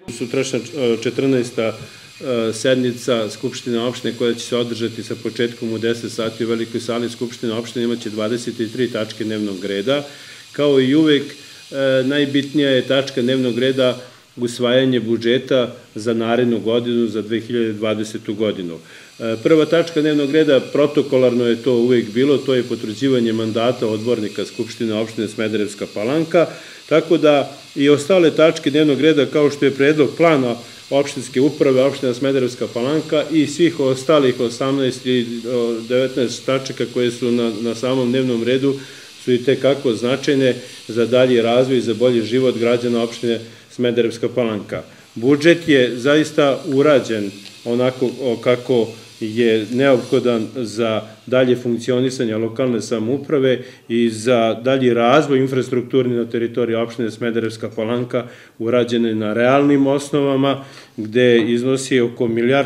Sutrašnja 14. sednica Skupštine opštine koja će se održati sa početkom u 10 sati u velikoj sali Skupštine opštine imaće 23 tačke dnevnog reda. Kao i uvek, najbitnija je tačka dnevnog reda usvajanje budžeta za narednu godinu, za 2020. godinu. Prva tačka dnevnog reda, protokolarno je to uvek bilo, to je potvrđivanje mandata odbornika Skupštine opštine Smederevska Palanka, tako da i ostale tačke dnevnog reda kao što je predlog plana opštinske uprave opština Smederevska Palanka i svih ostalih 18 i 19 tačaka koje su na samom dnevnom redu su i tekako značajne za dalji razvoj i za bolji život građana opštine Smederevska Palanka. Budžet je zaista urađen onako kako je neophodan za dalje funkcionisanje lokalne samouprave i za dalji razvoj infrastrukturni na teritoriji opštine Smederevska Palanka, urađen je na realnim osnovama, gde iznosi oko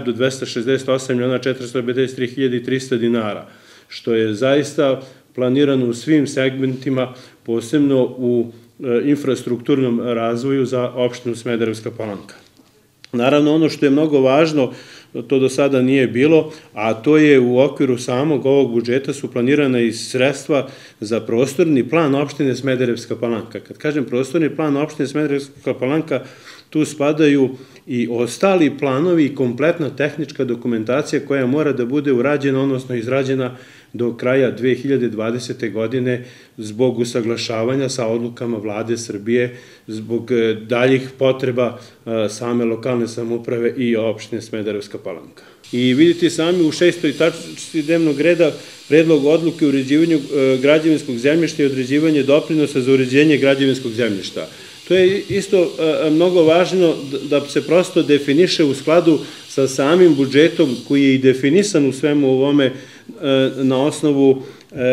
1.268.453.300 dinara, što je zaista planirano u svim segmentima, posebno u infrastrukturnom razvoju za opštinu Smederevska Palanka. Naravno, ono što je mnogo važno, to do sada nije bilo, a to je u okviru samog ovog budžeta su planirana i sredstva za prostorni plan opštine Smederevska Palanka. Kad kažem prostorni plan opštine Smederevska Palanka, tu spadaju i ostali planovi i kompletna tehnička dokumentacija koja mora da bude urađena, odnosno izrađena do kraja 2020. godine zbog usaglašavanja sa odlukama Vlade Srbije, zbog daljih potreba same lokalne samouprave i opštine Smederevska Palanka. I vidite sami u 6. tački dnevnog reda predlog odluke o uređivanju građevinskog zemljišta i određivanje doprinosa za uređenje građevinskog zemljišta. To je isto mnogo važno da se prosto definiše u skladu sa samim budžetom koji je i definisan u svemu ovome na osnovu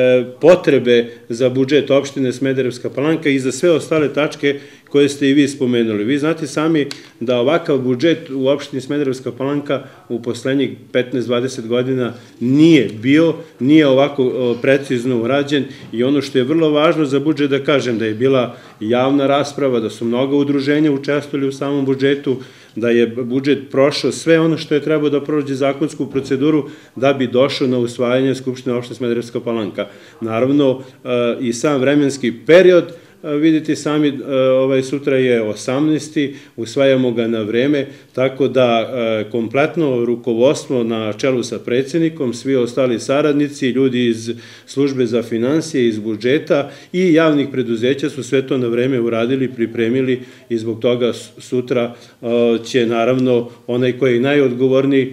potrebe za budžet opštine Smederevska Palanka i za sve ostale tačke koje ste i vi spomenuli. Vi znate sami da ovakav budžet u opštini Smederevska Palanka u poslednjih 15-20 godina nije bio, nije ovako precizno urađen i ono što je vrlo važno za budžet da kažem da je bila javna rasprava, da su mnoga udruženja učestvovali u samom budžetu, da je budžet prošao sve ono što je trebao da prođe zakonsku proceduru da bi došao na usvajanje Skupštine opštine Smederevska Palanka. Naravno, i sam vremenski period, vidite sami, sutra je 18. usvajamo ga na vreme, tako da kompletno rukovodstvo na čelu sa predsjednikom, svi ostali saradnici, ljudi iz službe za finansije, iz budžeta i javnih preduzeća su sve to na vreme uradili, pripremili i zbog toga sutra će naravno onaj koji je najodgovorniji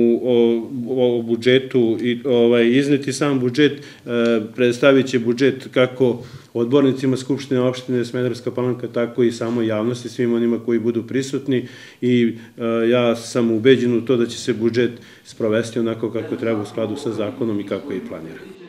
u budžetu izneti sam budžet, predstavit će budžet kako odbornicima Skupštine opštine Smederevska Palanka, tako i samo javnosti, svim onima koji budu prisutni i ja sam ubeđen u to da će se budžet sprovesti onako kako treba u skladu sa zakonom i kako je i planiran.